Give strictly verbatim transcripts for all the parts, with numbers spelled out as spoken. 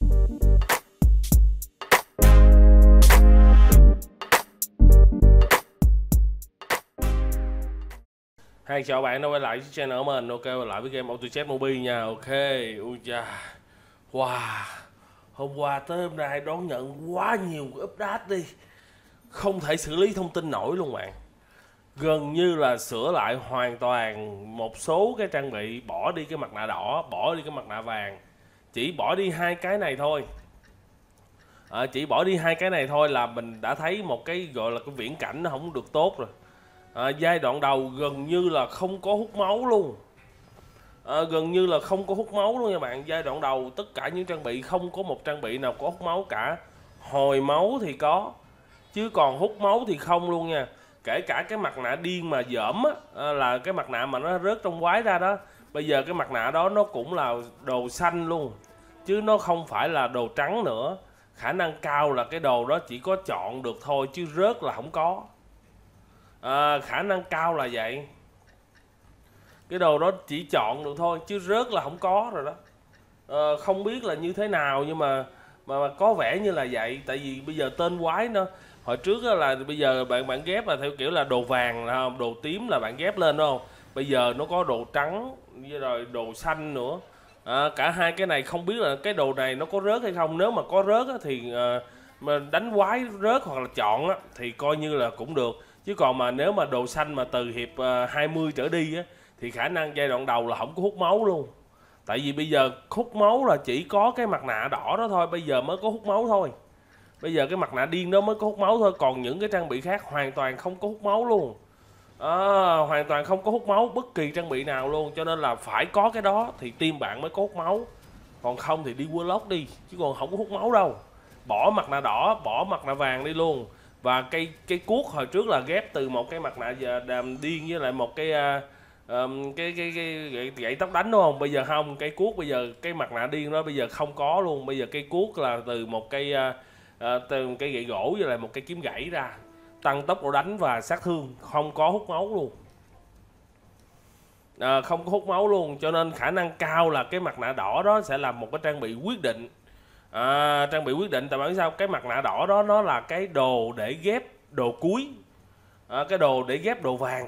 Hi, chào bạn đã quay lại với channel của mình. Ok, quay lại với game Auto Chess Mobile nha. Ok, ui da, wow, hôm qua tới hôm nay đón nhận quá nhiều update đi, không thể xử lý thông tin nổi luôn bạn. Gần như là sửa lại hoàn toàn một số cái trang bị, bỏ đi cái mặt nạ đỏ, bỏ đi cái mặt nạ vàng, chỉ bỏ đi hai cái này thôi. À, chỉ bỏ đi hai cái này thôi là mình đã thấy một cái gọi là cái viễn cảnh nó không được tốt rồi. À, giai đoạn đầu gần như là không có hút máu luôn. À, gần như là không có hút máu luôn nha bạn. Giai đoạn đầu tất cả những trang bị không có một trang bị nào có hút máu cả. Hồi máu thì có, chứ còn hút máu thì không luôn nha. Kể cả cái mặt nạ điên mà dởm á, à, là cái mặt nạ mà nó rớt trong quái ra đó, bây giờ cái mặt nạ đó nó cũng là đồ xanh luôn, chứ nó không phải là đồ trắng nữa. Khả năng cao là cái đồ đó chỉ có chọn được thôi, chứ rớt là không có. À, khả năng cao là vậy. Cái đồ đó chỉ chọn được thôi, chứ rớt là không có rồi đó. À, không biết là như thế nào, nhưng mà, mà mà có vẻ như là vậy. Tại vì bây giờ tên quái nó hồi trước là bây giờ bạn bạn ghép là theo kiểu là đồ vàng là không, đồ tím là bạn ghép lên đúng không. Bây giờ nó có đồ trắng với rồi đồ xanh nữa. À, cả hai cái này không biết là cái đồ này nó có rớt hay không. Nếu mà có rớt á, thì à, mà đánh quái rớt hoặc là chọn á, thì coi như là cũng được. Chứ còn mà nếu mà đồ xanh mà từ hiệp uh, hai mươi trở đi á, thì khả năng giai đoạn đầu là không có hút máu luôn. Tại vì bây giờ hút máu là chỉ có cái mặt nạ đỏ đó thôi, bây giờ mới có hút máu thôi. Bây giờ cái mặt nạ điên đó mới có hút máu thôi, còn những cái trang bị khác hoàn toàn không có hút máu luôn. À, hoàn toàn không có hút máu bất kỳ trang bị nào luôn, cho nên là phải có cái đó thì team bạn mới có hút máu. Còn không thì đi Warlock đi, chứ còn không có hút máu đâu. Bỏ mặt nạ đỏ, bỏ mặt nạ vàng đi luôn. Và cây cây cuốc hồi trước là ghép từ một cái mặt nạ đàm điên với lại một cái uh, um, cái cái cái gậy, gậy tóc đánh đúng không. Bây giờ không, cây cuốc bây giờ cái mặt nạ điên đó bây giờ không có luôn. Bây giờ cây cuốc là từ một cây uh, uh, từ một cây gậy gỗ với lại một cây kiếm gãy ra, tăng tốc độ đánh và sát thương, không có hút máu luôn. À, không có hút máu luôn, cho nên khả năng cao là cái mặt nạ đỏ đó sẽ là một cái trang bị quyết định. À, trang bị quyết định tại bởi sao? Cái mặt nạ đỏ đó nó là cái đồ để ghép đồ cuối, à, cái đồ để ghép đồ vàng.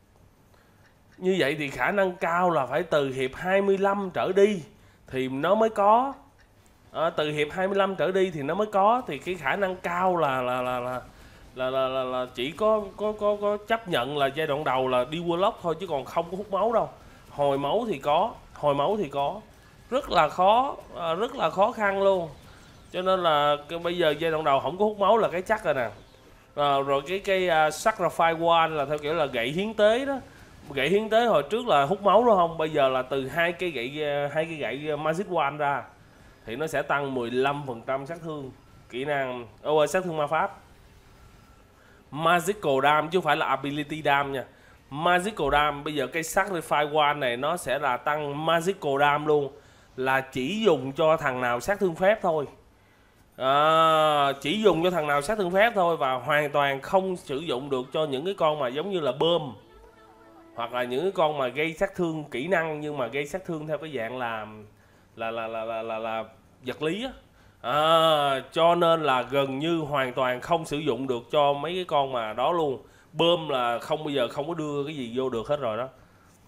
Như vậy thì khả năng cao là phải từ hiệp hai mươi lăm trở đi thì nó mới có. À, từ hiệp hai mươi lăm trở đi thì nó mới có, thì cái khả năng cao là là là là là, là, là, là chỉ có, có có có chấp nhận là giai đoạn đầu là đi Warlock thôi, chứ còn không có hút máu đâu. Hồi máu thì có, hồi máu thì có, rất là khó, à, rất là khó khăn luôn. Cho nên là cái, bây giờ giai đoạn đầu không có hút máu là cái chắc rồi nè. À, rồi cái cái uh, Sacrifice One là theo kiểu là gậy hiến tế đó. Gậy hiến tế hồi trước là hút máu đúng không? Bây giờ là từ hai cái gậy hai cái gậy Magic One ra thì nó sẽ tăng mười lăm phần trăm sát thương kỹ năng, oh, sát thương ma pháp. Magical Dam chứ không phải là Ability Dam nha. Magical Dam, bây giờ cái Sacrifice One này nó sẽ là tăng Magical Dam luôn, là chỉ dùng cho thằng nào sát thương phép thôi. À, chỉ dùng cho thằng nào sát thương phép thôi, và hoàn toàn không sử dụng được cho những cái con mà giống như là bơm, hoặc là những cái con mà gây sát thương kỹ năng nhưng mà gây sát thương theo cái dạng là là là là là, là, là vật lý á. À, cho nên là gần như hoàn toàn không sử dụng được cho mấy cái con mà đó luôn. Bơm là không, bây giờ không có đưa cái gì vô được hết rồi đó.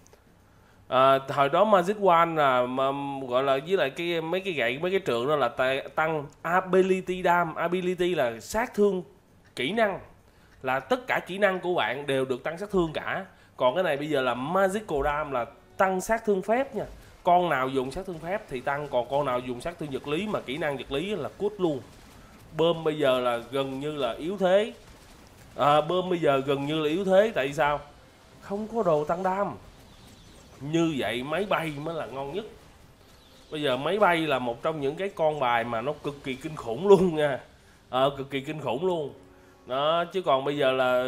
À, thời đó Magic One là mà, gọi là với lại cái mấy cái gậy mấy cái trượng đó là tăng Ability Dam. Ability là sát thương kỹ năng, là tất cả kỹ năng của bạn đều được tăng sát thương cả. Còn cái này bây giờ là Magical Dam là tăng sát thương phép nha. Con nào dùng sát thương phép thì tăng, còn con nào dùng sát thương vật lý mà kỹ năng vật lý là cút luôn. Bơm bây giờ là gần như là yếu thế. À, bơm bây giờ gần như là yếu thế. Tại sao? Không có đồ tăng đam. Như vậy máy bay mới là ngon nhất. Bây giờ máy bay là một trong những cái con bài mà nó cực kỳ kinh khủng luôn nha. À, cực kỳ kinh khủng luôn đó. Chứ còn bây giờ là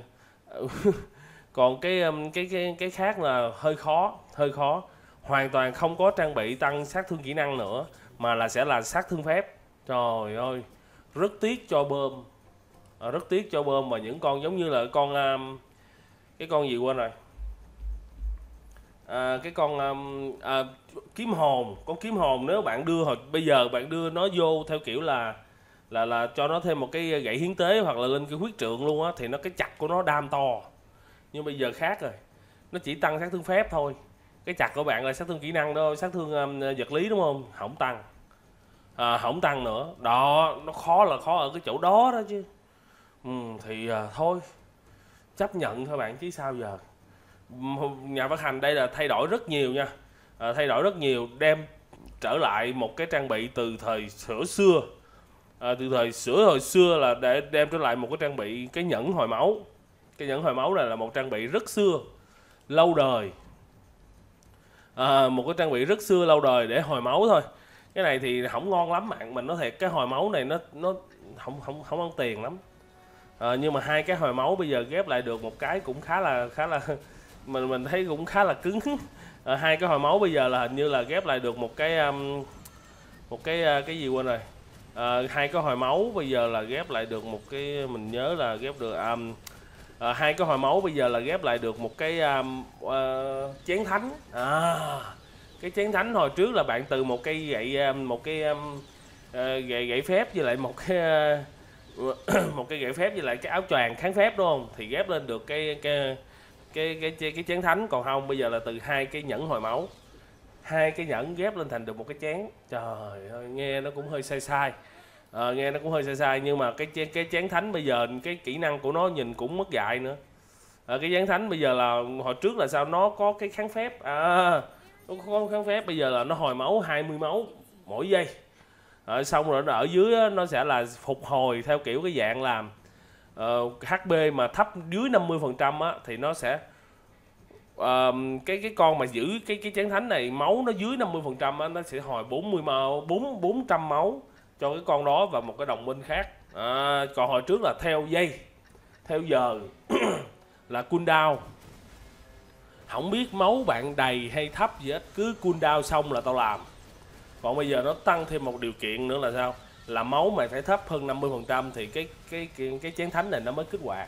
còn cái cái cái cái khác là hơi khó, hơi khó. Hoàn toàn không có trang bị tăng sát thương kỹ năng nữa, mà là sẽ là sát thương phép. Trời ơi, rất tiếc cho bơm, à, rất tiếc cho bơm. Và những con giống như là con um, cái con gì quên rồi, à, cái con à, à, kiếm hồn, con kiếm hồn nếu bạn đưa hồi bây giờ bạn đưa nó vô theo kiểu là là là cho nó thêm một cái gậy hiến tế hoặc là lên cái huyết trượng luôn á, thì nó cái chặt của nó đam to. Nhưng bây giờ khác rồi, nó chỉ tăng sát thương phép thôi. Cái chặt của bạn là sát thương kỹ năng đó, sát thương um, vật lý đúng không, không tăng, à, không tăng nữa đó. Nó khó là khó ở cái chỗ đó đó chứ. Ừ, thì à, thôi chấp nhận thôi bạn chứ sao giờ. Nhà phát hành đây là thay đổi rất nhiều nha, à, thay đổi rất nhiều, đem trở lại một cái trang bị từ thời sửa xưa, à, từ thời sửa hồi xưa là để đem trở lại một cái trang bị, cái nhẫn hồi máu. Cái nhẫn hồi máu này là một trang bị rất xưa, lâu đời, à, một cái trang bị rất xưa lâu đời để hồi máu thôi. Cái này thì không ngon lắm bạn, mình nói thiệt, cái hồi máu này nó nó không không không ăn tiền lắm. À, nhưng mà hai cái hồi máu bây giờ ghép lại được một cái cũng khá là khá là mình mình thấy cũng khá là cứng. À, hai cái hồi máu bây giờ là hình như là ghép lại được một cái um, một cái uh, cái gì quên rồi. À, hai cái hồi máu bây giờ là ghép lại được một cái, mình nhớ là ghép được um, à, hai cái hồi máu bây giờ là ghép lại được một cái um, uh, chén thánh. À, cái chén thánh hồi trước là bạn từ một cây gậy um, một cái um, uh, gậy gậy phép với lại một cái uh, một cái gậy phép với lại cái áo choàng kháng phép đúng không, thì ghép lên được cái cái cái cái cái, cái chén thánh. Còn không bây giờ là từ hai cái nhẫn hồi máu, hai cái nhẫn ghép lên thành được một cái chén. Trời ơi, nghe nó cũng hơi sai sai, à, nghe nó cũng hơi sai sai. Nhưng mà cái cái chén thánh bây giờ cái kỹ năng của nó nhìn cũng mất dạy nữa. À, cái chén thánh bây giờ là hồi trước là sao, nó có cái kháng phép, à nó có kháng phép, bây giờ là nó hồi máu hai mươi máu mỗi giây. À, xong rồi ở dưới nó sẽ là phục hồi theo kiểu cái dạng làm uh, hát pê mà thấp dưới năm mươi phần trăm á, thì nó sẽ uh, cái cái con mà giữ cái cái chén thánh này máu nó dưới năm mươi phần trăm á, nó sẽ hồi bốn mươi máu, bốn bốn trăm máu cho cái con đó và một cái đồng minh khác. À, còn hồi trước là theo giây, theo giờ là cooldown, không biết máu bạn đầy hay thấp gì hết, cứ cooldown xong là tao làm. Còn bây giờ nó tăng thêm một điều kiện nữa là sao, là máu mày phải thấp hơn năm mươi phần trăm thì cái cái cái cái chén thánh này nó mới kích hoạt.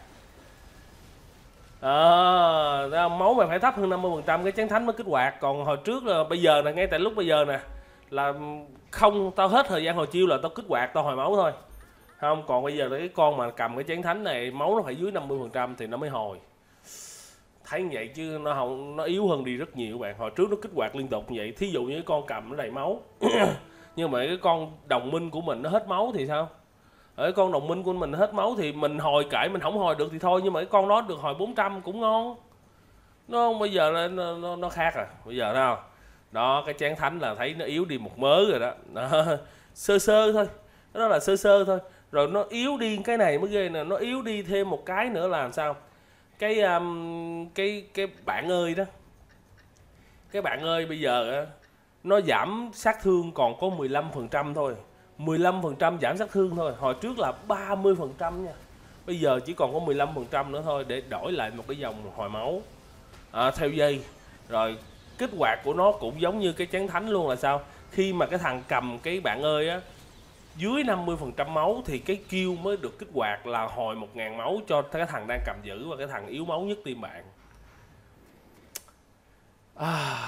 À, máu mày phải thấp hơn năm mươi phần trăm cái chén thánh mới kích hoạt. Còn hồi trước là bây giờ nè, ngay tại lúc bây giờ nè là không, tao hết thời gian hồi chiêu là tao kích hoạt, tao hồi máu thôi. Không, còn bây giờ là cái con mà cầm cái chén thánh này máu nó phải dưới năm mươi phần trăm thì nó mới hồi. Thấy như vậy chứ nó không, nó yếu hơn đi rất nhiều bạn. Hồi trước nó kích hoạt liên tục như vậy, thí dụ như cái con cầm nó đầy máu nhưng mà cái con đồng minh của mình nó hết máu thì sao? Ở con đồng minh của mình hết máu thì mình hồi kệ, mình không hồi được thì thôi, nhưng mà cái con đó được hồi bốn trăm cũng ngon. Nó không, bây giờ nó, nó, nó khác rồi. Bây giờ nào đó, cái chén thánh là thấy nó yếu đi một mớ rồi đó, đó. Sơ sơ thôi, đó là sơ sơ thôi. Rồi nó yếu đi cái này mới ghê nè, nó yếu đi thêm một cái nữa là làm sao, cái um, cái cái bạn ơi đó, cái bạn ơi bây giờ á, nó giảm sát thương còn có mười lăm phần trăm thôi, mười lăm phần trăm giảm sát thương thôi. Hồi trước là ba mươi phần trăm nha, bây giờ chỉ còn có mười lăm phần trăm nữa thôi, để đổi lại một cái dòng hồi máu à, theo giây. Rồi kích hoạt của nó cũng giống như cái chén thánh luôn là sao, khi mà cái thằng cầm cái bạn ơi á dưới năm mươi phần trăm máu thì cái kill mới được kích hoạt, là hồi một ngàn máu cho cái thằng đang cầm giữ và cái thằng yếu máu nhất team bạn. À,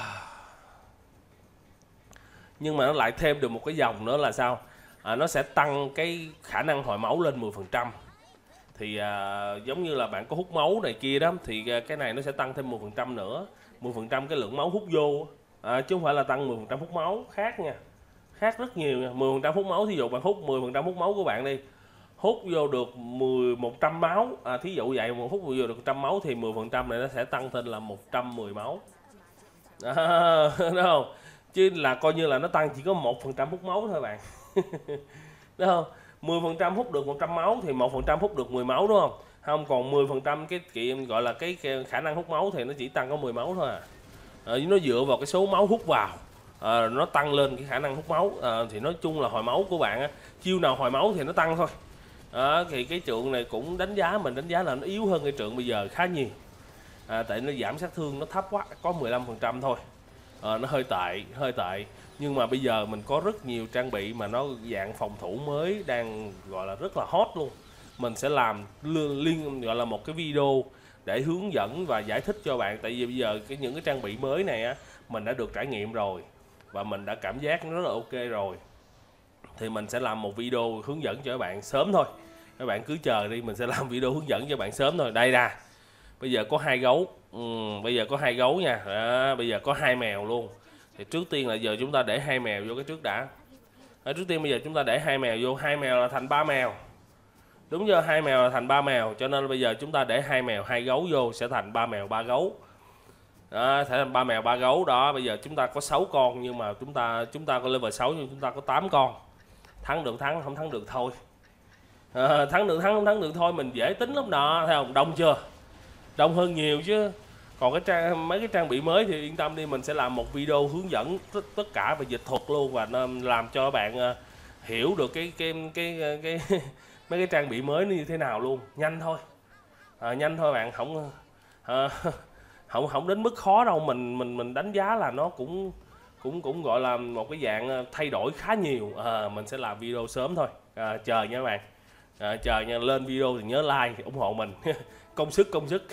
nhưng mà nó lại thêm được một cái dòng nữa là sao, à, nó sẽ tăng cái khả năng hồi máu lên mười phần trăm. Thì à, giống như là bạn có hút máu này kia đó, thì cái này nó sẽ tăng thêm mười phần trăm nữa, mười phần trăm cái lượng máu hút vô, à, chứ không phải là tăng mười phần trăm hút máu, khác nha, khác rất nhiều nha. Mười phần trăm hút máu, thí dụ bạn hút mười phần trăm hút máu của bạn đi, hút vô được mười một trăm máu, à, thí dụ vậy, một hút vô được một trăm máu thì mười phần trăm này nó sẽ tăng lên là một trăm mười máu. À, đúng không? Chứ là coi như là nó tăng chỉ có một phần trăm hút máu thôi bạn. Đúng không? mười phần trăm hút được một trăm máu thì một phần trăm hút được mười máu đúng không? Không, còn mười phần trăm cái kiện gọi là cái, cái khả năng hút máu thì nó chỉ tăng có mười máu thôi à. À, nó dựa vào cái số máu hút vào, à, nó tăng lên cái khả năng hút máu, à, thì nói chung là hồi máu của bạn á, chiêu nào hồi máu thì nó tăng thôi. À, thì cái trượng này cũng đánh giá, mình đánh giá là nó yếu hơn cái trượng bây giờ khá nhiều, à, tại nó giảm sát thương nó thấp quá, có mười lăm phần trăm thôi, à, nó hơi tệ, hơi tệ. Nhưng mà bây giờ mình có rất nhiều trang bị mà nó dạng phòng thủ mới đang gọi là rất là hot luôn. Mình sẽ làm liên gọi là một cái video để hướng dẫn và giải thích cho bạn. Tại vì bây giờ cái những cái trang bị mới này á mình đã được trải nghiệm rồi và mình đã cảm giác nó rất là ok rồi, thì mình sẽ làm một video hướng dẫn cho các bạn sớm thôi. Các bạn cứ chờ đi, mình sẽ làm video hướng dẫn cho bạn sớm thôi. Đây nè, bây giờ có hai gấu, ừ, bây giờ có hai gấu nha. Đó, bây giờ có hai mèo luôn. Thì trước tiên là giờ chúng ta để hai mèo vô cái trước đã. Đó, trước tiên bây giờ chúng ta để hai mèo vô, hai mèo là thành ba mèo. Đúng chưa? Hai mèo là thành ba mèo, cho nên bây giờ chúng ta để hai mèo hai gấu vô sẽ thành ba mèo ba gấu. Đó, sẽ thành ba mèo ba gấu đó. Bây giờ chúng ta có sáu con, nhưng mà chúng ta chúng ta có level sáu nhưng chúng ta có tám con. Thắng được thắng, không thắng được thôi. À, thắng được thắng, không thắng được thôi, mình dễ tính lắm đó, thấy không? Đông chưa? Đông hơn nhiều chứ. Còn cái trang mấy cái trang bị mới thì yên tâm đi, mình sẽ làm một video hướng dẫn tất, tất cả về dịch thuật luôn, và làm cho bạn uh, hiểu được cái cái cái cái, cái mấy cái trang bị mới như thế nào luôn. Nhanh thôi, à, nhanh thôi bạn, không à, không không đến mức khó đâu. Mình mình mình đánh giá là nó cũng cũng cũng gọi là một cái dạng thay đổi khá nhiều. À, mình sẽ làm video sớm thôi, à, chờ nha các bạn, à, chờ nha. Lên video thì nhớ like ủng hộ mình. Công sức công sức.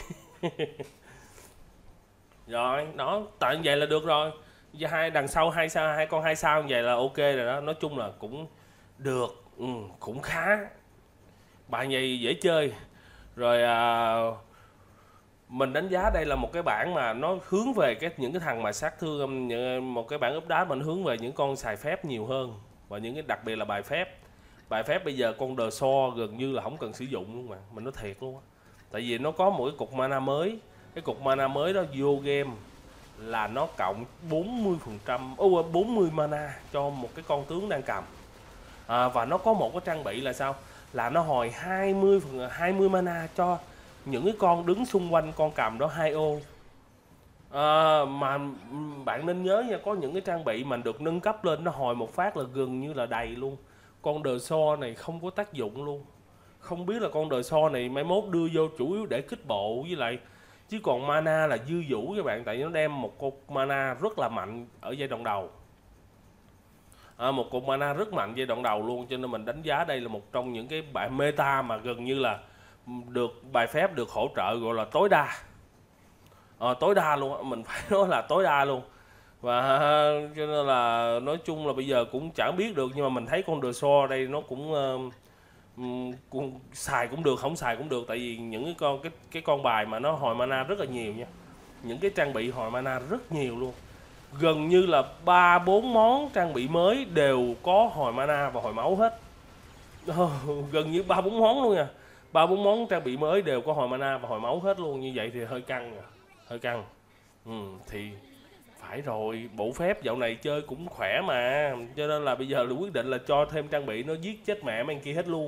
Rồi đó, tại vậy là được rồi. Hai đằng sau hai sao hai con hai sao như vậy là ok rồi đó. Nói chung là cũng được, ừ, cũng khá. Bạn vậy dễ chơi rồi. À, mình đánh giá đây là một cái bản mà nó hướng về cái những cái thằng mà sát thương, một cái bản úp đá mình hướng về những con xài phép nhiều hơn, và những cái đặc biệt là bài phép. Bài phép bây giờ con đờ so gần như là không cần sử dụng luôn mà, mình nói thiệt luôn á. Tại vì nó có một cái cục mana mới. Cái cục mana mới đó vô game là nó cộng bốn mươi phần trăm, bốn mươi mana cho một cái con tướng đang cầm. À, và nó có một cái trang bị là sao? Là nó hồi hai mươi phần hai mươi mana cho những cái con đứng xung quanh con cầm đó hai ô. À, mà bạn nên nhớ nha, có những cái trang bị mà được nâng cấp lên nó hồi một phát là gần như là đầy luôn. Con đờ so này không có tác dụng luôn. Không biết là con đờ so này mai mốt đưa vô chủ yếu để kích bộ với lại, chứ còn mana là dư dũ các bạn. Tại nó đem một cục mana rất là mạnh ở giai đoạn đầu, à, một cục mana rất mạnh giai đoạn đầu luôn. Cho nên mình đánh giá đây là một trong những cái bài meta mà gần như là được bài phép được hỗ trợ gọi là tối đa, à, tối đa luôn, mình phải nói là tối đa luôn. Và cho nên là nói chung là bây giờ cũng chẳng biết được, nhưng mà mình thấy con đờ so đây nó cũng uh, cũng xài cũng được, không xài cũng được. Tại vì những cái con cái cái con bài mà nó hồi mana rất là nhiều nha, những cái trang bị hồi mana rất nhiều luôn. Gần như là ba bốn món trang bị mới đều có hồi mana và hồi máu hết. Gần như ba bốn món luôn nha, ba bốn món trang bị mới đều có hồi mana và hồi máu hết luôn. Như vậy thì hơi căng, hơi căng. Ừ, thì phải rồi, bộ phép dạo này chơi cũng khỏe mà, cho nên là bây giờ là quyết định là cho thêm trang bị nó giết chết mẹ mấy anh kia hết luôn.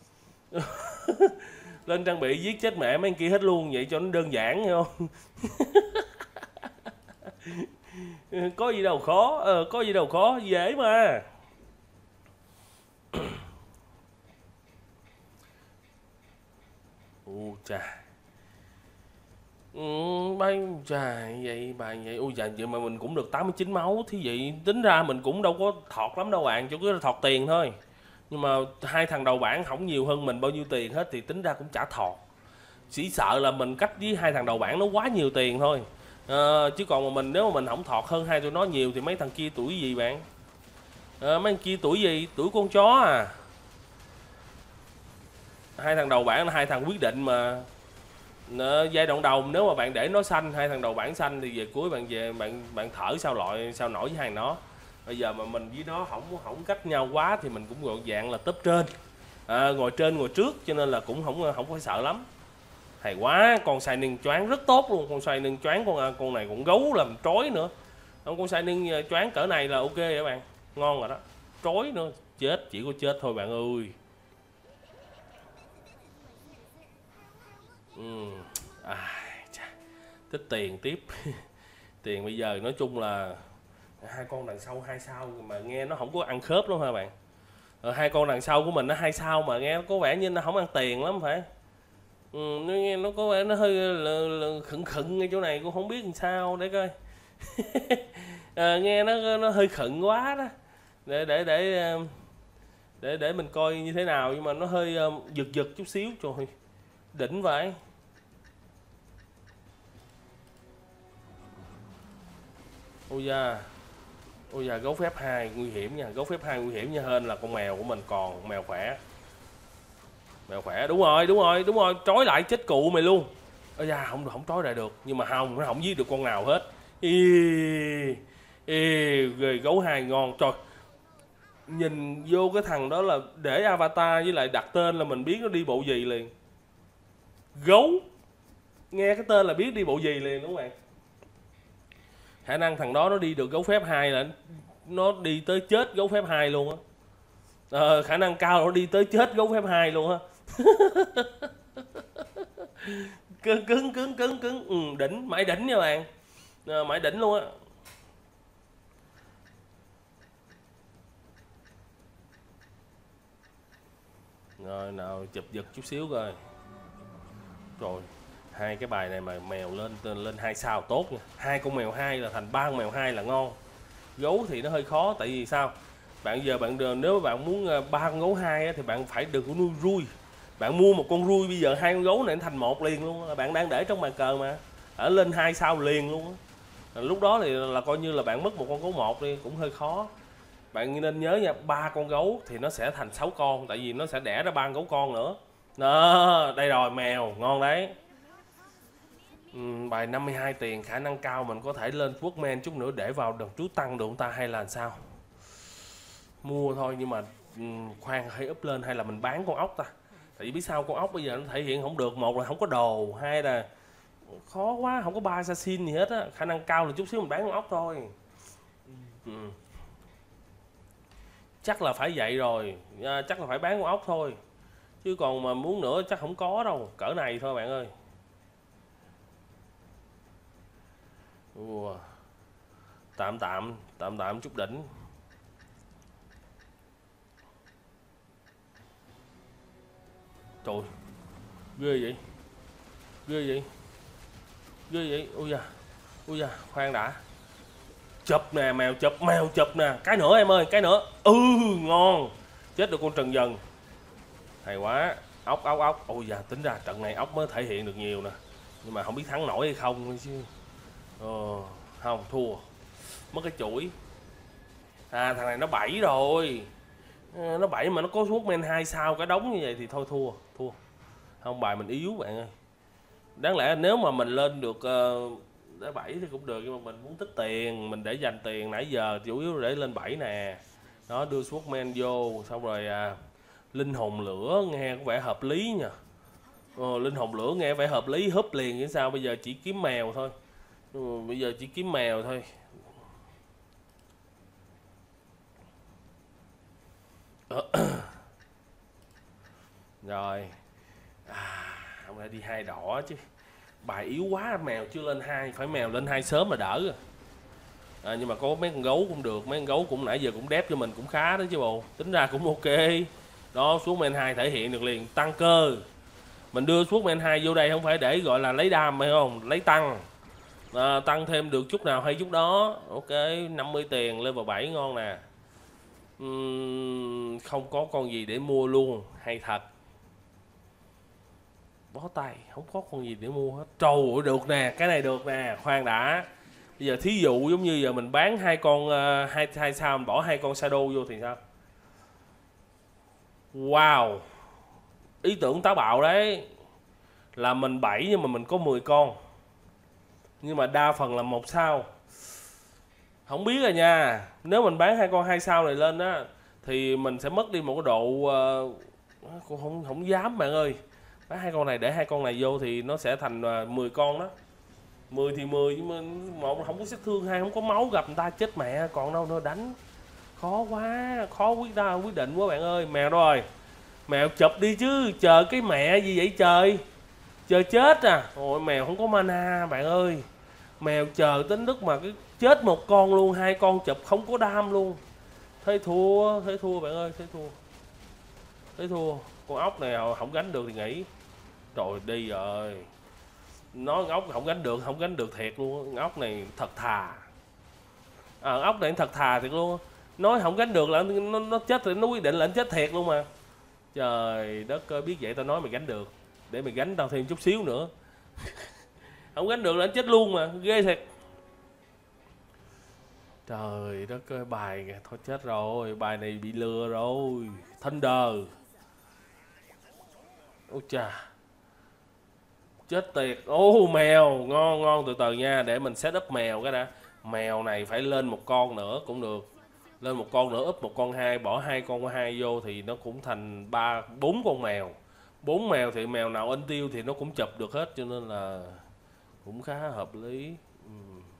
Lên trang bị giết chết mẹ mấy anh kia hết luôn, vậy cho nó đơn giản hiểu không? Có gì đâu khó, ờ, có gì đâu khó, dễ mà. Ui chà, ừ, bay trời vậy bạn vậy. Ui trời, vậy mà mình cũng được tám mươi chín máu. Thì vậy tính ra mình cũng đâu có thọt lắm đâu bạn, chỉ có thọt tiền thôi. Nhưng mà hai thằng đầu bảng không nhiều hơn mình bao nhiêu tiền hết, thì tính ra cũng chả thọt. Chỉ sợ là mình cách với hai thằng đầu bảng nó quá nhiều tiền thôi. À, chứ còn mà mình, nếu mà mình không thọt hơn hai tụi nó nhiều thì mấy thằng kia tuổi gì bạn? À, mấy thằng kia tuổi gì? Tuổi con chó à. Hai thằng đầu bảng là hai thằng quyết định mà. À, giai đoạn đầu nếu mà bạn để nó xanh, hai thằng đầu bảng xanh, thì về cuối bạn về bạn bạn thở sao loại sao nổi với hai nó. Bây giờ mà mình với nó không không cách nhau quá thì mình cũng gọi dạng là top trên, à, ngồi trên ngồi trước, cho nên là cũng không không phải sợ lắm. Hay quá, con Shining choáng rất tốt luôn. Con Shining choáng, con con này cũng gấu làm trói nữa. Con Shining choáng cỡ này là ok rồi các bạn, ngon rồi đó. Trói nữa, chết chỉ có chết thôi bạn ơi. Ừ. À, tích tiền tiếp. Tiền bây giờ nói chung là hai con đằng sau hai sao mà nghe nó không có ăn khớp lắm hả bạn. Ờ, hai con đằng sau của mình nó hai sao mà nghe có vẻ như nó không ăn tiền lắm phải. Ừ, nó nghe nó có vẻ nó hơi là, là khựng khựng ngay chỗ này, cũng không biết làm sao để coi. À, nghe nó nó hơi khựng quá đó, để để để để để mình coi như thế nào. Nhưng mà nó hơi giật giật chút xíu, trời đỉnh vậy. Ôi da. Ôi da, gấu phép hai nguy hiểm nha, gấu phép hai nguy hiểm nha. Hên là con mèo của mình còn, mèo khỏe. Mèo khỏe, đúng rồi, đúng rồi, đúng rồi, trói lại chết cụ mày luôn. Ôi da, không không trói lại được, nhưng mà không, nó không giết được con nào hết. Ê, ê, ghê, gấu hai ngon. Trời, nhìn vô cái thằng đó là để avatar với lại đặt tên là mình biết nó đi bộ gì liền. Gấu, nghe cái tên là biết đi bộ gì liền đúng không bạn? Khả năng thằng đó nó đi được gấu phép hai là nó đi tới chết gấu phép hai luôn á. Ờ, khả năng cao nó đi tới chết gấu phép hai luôn á. Cứng cứng cứng cứng cứng, ừ, đỉnh, mãi đỉnh nha bạn. À, mãi đỉnh luôn á. Rồi nào chụp giật chút xíu coi. Rồi hai cái bài này mà mèo lên lên hai sao tốt nha. Hai con mèo hai là thành ba con mèo hai là ngon. Gấu thì nó hơi khó, tại vì sao? Bạn giờ bạn nếu bạn muốn ba con gấu hai thì bạn phải đừng có nuôi rui. Bạn mua một con rui bây giờ hai con gấu này thành một liền luôn. Bạn đang để trong bàn cờ mà. Ở lên hai sao liền luôn. Lúc đó thì là coi như là bạn mất một con gấu một đi, cũng hơi khó. Bạn nên nhớ nha, ba con gấu thì nó sẽ thành sáu con, tại vì nó sẽ đẻ ra ba con gấu con nữa. Đó, đây rồi, mèo ngon đấy. Ừ, bài năm mươi hai tiền, khả năng cao mình có thể lên Workman chút nữa để vào đợt trước tăng được không ta, hay là sao? Mua thôi, nhưng mà um, khoan, hay up lên hay là mình bán con ốc ta? Tại vì biết sao, con ốc bây giờ nó thể hiện không được, một là không có đồ, hai là khó quá, không có ba assassin gì hết á. Khả năng cao là chút xíu mình bán con ốc thôi. Ừ. Chắc là phải vậy rồi, à, chắc là phải bán con ốc thôi. Chứ còn mà muốn nữa chắc không có đâu, cỡ này thôi bạn ơi. Ủa. Tạm tạm, tạm tạm chút đỉnh. Trời, ghê vậy, ghê vậy, ghê vậy, ui da, ui da, khoan đã. Chụp nè, mèo chụp, mèo chụp nè, cái nữa em ơi, cái nữa. Ừ, ngon. Chết được con trần dần. Hay quá. Ốc, ốc, ốc. Ôi da, tính ra trận này ốc mới thể hiện được nhiều nè. Nhưng mà không biết thắng nổi hay không chứ. Ờ, không, thua. Mất cái chuỗi. À, thằng này nó bảy rồi. À, nó bảy mà nó có Workman hai sao cả đống như vậy thì thôi thua, thua. Không, bài mình yếu bạn ơi. Đáng lẽ nếu mà mình lên được uh, để bảy thì cũng được, nhưng mà mình muốn tích tiền, mình để dành tiền nãy giờ chủ yếu để lên bảy nè. Đó, đưa Swordman vô xong rồi à, linh hồn lửa nghe có vẻ hợp lý nha. Ờ, linh hồn lửa nghe vẻ hợp lý, húp liền chứ sao. Bây giờ chỉ kiếm mèo thôi. Ừ, bây giờ chỉ kiếm mèo thôi. Rồi à, không lẽ đi hai đỏ chứ. Bài yếu quá, mèo chưa lên hai, phải mèo lên hai sớm là đỡ rồi. À, nhưng mà có mấy con gấu cũng được, mấy con gấu cũng nãy giờ cũng đép cho mình cũng khá đó chứ bộ. Tính ra cũng ok. Đó, xuống men hai thể hiện được liền, tăng cơ. Mình đưa xuống men hai vô đây không phải để gọi là lấy đam hay không, lấy tăng. À, tăng thêm được chút nào hay chút đó. Ok, năm mươi tiền level bảy ngon nè. uhm, Không có con gì để mua luôn, hay thật. Bó tay, không có con gì để mua hết. Trời ơi, được nè, cái này được nè, khoan đã. Bây giờ thí dụ giống như giờ mình bán hai con uh, hai hai sao, mình bỏ hai con shadow vô thì sao? Wow, ý tưởng táo bạo đấy. Là mình bảy nhưng mà mình có mười con, nhưng mà đa phần là một sao. Không biết rồi nha. Nếu mình bán hai con hai sao này lên á thì mình sẽ mất đi một cái độ uh, cũng không không dám bạn ơi. Bán hai con này để hai con này vô thì nó sẽ thành uh, mười con đó. Mười thì mười, nhưng mà một không có sát thương, hai không có máu, gặp người ta chết mẹ còn đâu nữa đánh. Khó quá, khó quyết ra quyết định quá bạn ơi. Mèo rồi, mèo chụp đi chứ, chờ cái mẹ gì vậy trời, chờ chết à. Ôi mèo không có mana bạn ơi. Mèo chờ tính đức mà cái chết một con luôn, hai con chụp không có đam luôn. Thế thua, thế thua bạn ơi, thế thua, thế thua. Con ốc này không gánh được thì nghỉ. Rồi đi rồi. Nói ốc không gánh được, không gánh được thiệt luôn. Ốc này thật thà. À, ốc này thật thà thiệt luôn. Nói không gánh được là nó, nó chết thì nó quyết định là nó chết thiệt luôn mà. Trời đất ơi, biết vậy tao nói mày gánh được, để mày gánh tao thêm chút xíu nữa. Không gánh được là nó chết luôn mà, ghê thiệt. Trời đất ơi, bài kìa. Thôi chết rồi, bài này bị lừa rồi. Thunder. Ôi chà, chết tiệt. Ô mèo, ngon ngon, từ từ nha, để mình set up mèo cái đã. Mèo này phải lên một con nữa cũng được. Lên một con nữa, úp một con hai, bỏ hai con hai vô thì nó cũng thành ba bốn con mèo. Bốn mèo thì mèo nào in tiêu thì nó cũng chụp được hết, cho nên là cũng khá hợp lý. Ừ.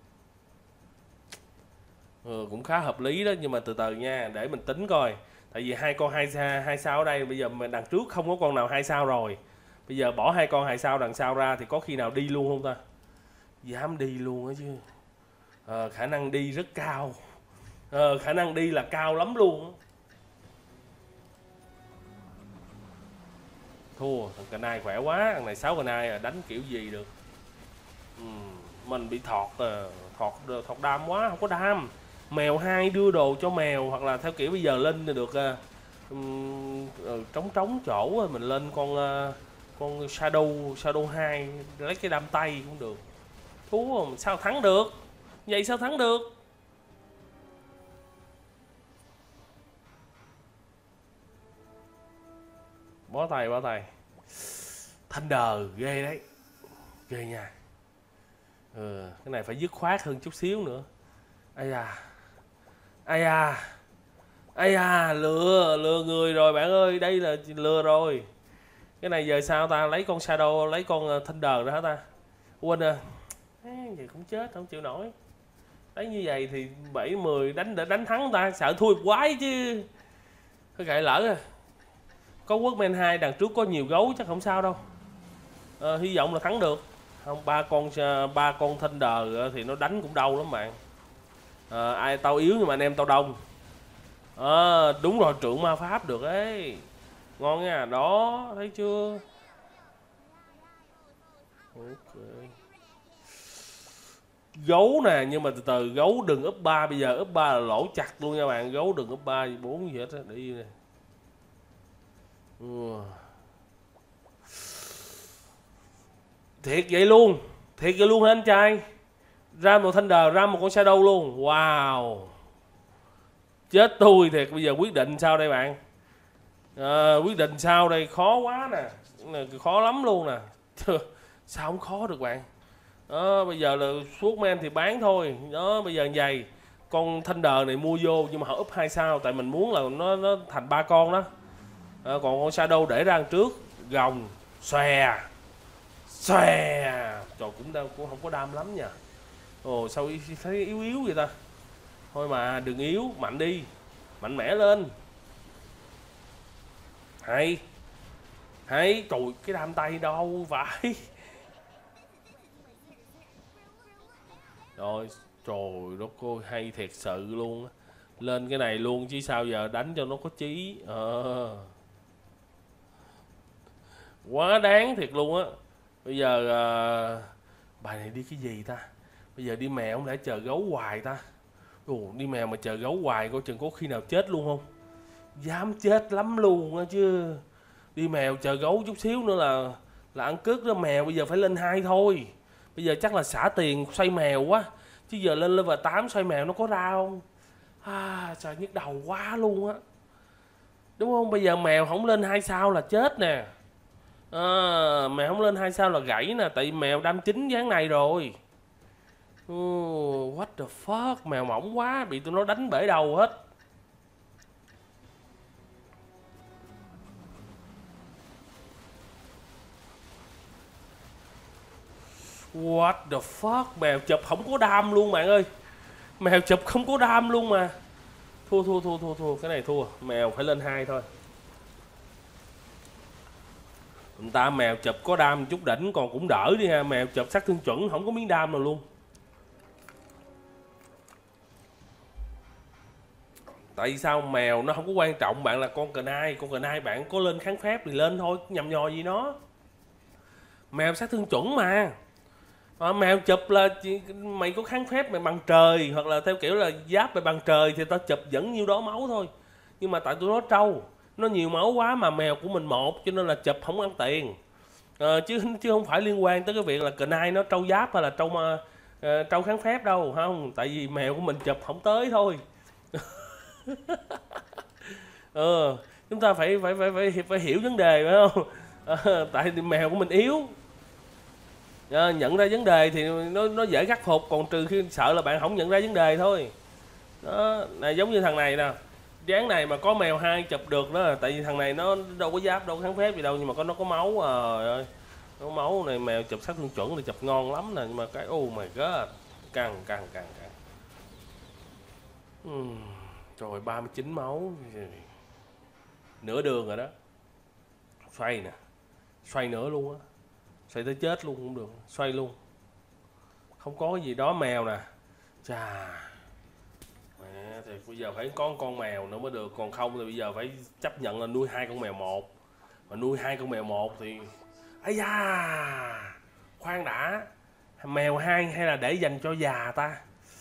Ừ, cũng khá hợp lý đó, nhưng mà từ từ nha, để mình tính coi. Tại vì hai con hai sao hai sao ở đây, bây giờ mình đằng trước không có con nào hai sao rồi. Bây giờ bỏ hai con hai sao đằng sau ra thì có khi nào đi luôn không ta? Dám đi luôn á chứ. Ờ, khả năng đi rất cao. Ờ, khả năng đi là cao lắm luôn. Thua, thằng cà nai khỏe quá, thằng này sáu cà nai à, đánh kiểu gì được. Ừ, mình bị thọt à, thọt thọt đam quá, không có đam. Mèo hai đưa đồ cho mèo, hoặc là theo kiểu bây giờ lên được um, trống trống chỗ mình lên con uh, con shadow shadow hai lấy cái đam tay cũng được. Thua sao thắng được, vậy sao thắng được. Bó tay bó tay. Thunder ghê đấy, ghê nha. Ừ, cái này phải dứt khoát hơn chút xíu nữa. Ây da, ây da, ây da, lừa lừa người rồi bạn ơi, đây là lừa rồi. Cái này giờ sao ta, lấy con shadow, lấy con thunder ra hả ta. Quên à, vậy cũng chết, không chịu nổi. Đấy, như vậy thì bảy mười đánh để đánh thắng ta, sợ thua quái chứ. Thôi kệ lỡ rồi. Có Workman hai đằng trước có nhiều gấu chắc không sao đâu. À, hy vọng là thắng được. Không, ba con ba con Thunder thì nó đánh cũng đau lắm bạn. À, ai tao yếu nhưng mà anh em tao đông. À, đúng rồi, trượng ma pháp được ấy. Ngon nha, đó, thấy chưa. Ok. Gấu nè, nhưng mà từ từ, gấu đừng up ba, bây giờ up ba là lỗ chặt luôn nha bạn. Gấu đừng up ba bốn gì hết á, để yên nè. Ừ. Thiệt vậy luôn, thiệt vậy luôn hả anh trai. Ra một Thunder, ra một con Shadow luôn. Wow, chết tôi thiệt. Bây giờ quyết định sao đây bạn. À, quyết định sao đây, khó quá nè, khó lắm luôn nè. Sao không khó được bạn. Đó, bây giờ là suốt men thì bán thôi. Đó, bây giờ như vậy, con Thunder này mua vô nhưng mà họ up hai sao, tại mình muốn là nó nó thành ba con đó. À, còn con Shadow để ra trước, gồng xòe xòe, trời cũng đau, cũng không có đam lắm nha. Ồ sao thấy yếu yếu vậy ta. Thôi mà đừng yếu, mạnh đi, mạnh mẽ lên. Hay hay, trời cái đam tay đâu phải. Rồi trời đất ơi, hay thiệt sự luôn á. Lên cái này luôn chứ sao giờ, đánh cho nó có chí. Ờ, quá đáng thiệt luôn á. Bây giờ uh, bài này đi cái gì ta. Bây giờ đi mèo không lẽ chờ gấu hoài ta. Ồ, đi mèo mà chờ gấu hoài coi chừng có khi nào chết luôn không. Dám chết lắm luôn á chứ. Đi mèo chờ gấu chút xíu nữa là là ăn cướp đó. Mèo bây giờ phải lên hai thôi. Bây giờ chắc là xả tiền xoay mèo quá. Chứ giờ lên level tám xoay mèo nó có ra không. À, trời nhức đầu quá luôn á. Đúng không, bây giờ mèo không lên hai sao là chết nè. À, mèo không lên hai sao là gãy nè. Tại vì mèo đam chín dáng này rồi. Oh, what the fuck, mèo mỏng quá, bị tụi nó đánh bể đầu hết. What the fuck, mèo chụp không có đam luôn bạn ơi. Mèo chụp không có đam luôn mà. Thua thua thua thua thua, cái này thua, mèo phải lên hai thôi. Người ta mèo chụp có đam chút đỉnh còn cũng đỡ đi ha, mèo chụp sát thương chuẩn không có miếng đam nào luôn. Tại sao mèo nó không có quan trọng bạn là con cờ nai, con cờ nai bạn có lên kháng phép thì lên thôi, nhầm nhò gì nó. Mèo sát thương chuẩn mà. À, mèo chụp là mày có kháng phép mày bằng trời, hoặc là theo kiểu là giáp mày bằng trời thì tao chụp vẫn nhiêu đó máu thôi. Nhưng mà tại tụi nó trâu, nó nhiều máu quá mà mèo của mình một, cho nên là chụp không ăn tiền. À, chứ chứ không phải liên quan tới cái việc là cờ nai nó trâu giáp hay là trâu uh, trâu kháng phép đâu, không, tại vì mèo của mình chụp không tới thôi. ờ, chúng ta phải phải phải phải phải hiểu vấn đề phải không? Ờ, tại mèo của mình yếu. À, nhận ra vấn đề thì nó nó dễ khắc phục, còn trừ khi sợ là bạn không nhận ra vấn đề thôi. Đó, này giống như thằng này nè, dáng này mà có mèo hai chụp được đó, tại vì thằng này nó đâu có giáp đâu có kháng phép gì đâu, nhưng mà có nó có máu. Trời ơi, nó có máu này, mèo chụp sát thương chuẩn thì chụp ngon lắm nè, nhưng mà cái oh my god, căng căng căng căng. uhm, Rồi ba mươi chín máu, nửa đường rồi đó. Xoay nè, xoay nữa luôn á, xoay tới chết luôn cũng được, xoay luôn, không có cái gì đó. Mèo nè, chà mẹ, thì bây giờ phải có con mèo nữa mới được, còn không thì bây giờ phải chấp nhận là nuôi hai con mèo một. Mà nuôi hai con mèo một thì ấy da, khoan đã, mèo hai hay là để dành cho già ta?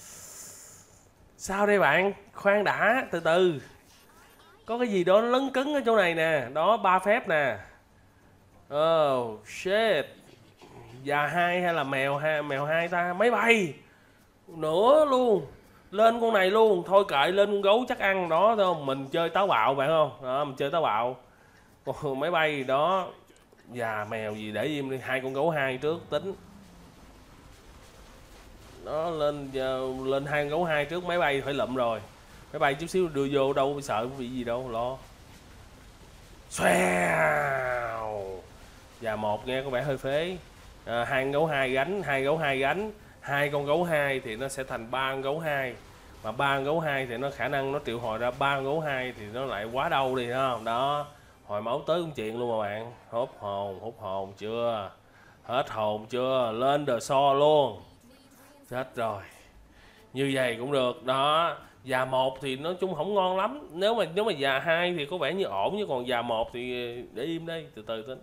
Sao đây bạn, khoan đã, từ từ, có cái gì đó nó lấn cấn ở chỗ này nè. Đó, ba phép nè. Oh shit, già hai hay là mèo hai, mèo hai ta? Máy bay nữa luôn, lên con này luôn, thôi kệ, lên con gấu chắc ăn đó, thấy không? Mình chơi táo bạo bạn không? Đó, mình chơi táo bạo. Còn máy bay đó, già mèo gì để im đi, hai con gấu hai trước tính. Đó, lên lên hai con gấu hai trước, máy bay phải lụm rồi. Máy bay chút xíu đưa vô đâu bị sợ bị gì đâu lo. Xoèo, già một nghe có vẻ hơi phế. À, hai con gấu hai gánh, hai gấu hai gánh, hai con gấu hai thì nó sẽ thành ba con gấu hai, mà ba con gấu hai thì nó khả năng nó triệu hồi ra ba con gấu hai thì nó lại quá đâu đi, không? Đó, hồi máu tới cũng chuyện luôn mà bạn. Hút hồn, hút hồn chưa? Hết hồn chưa? Lên đờ so luôn. Chết rồi. Như vậy cũng được đó. Già một thì nói chung không ngon lắm, nếu mà nếu mà già hai thì có vẻ như ổn, chứ còn già một thì để im đây, từ từ tính.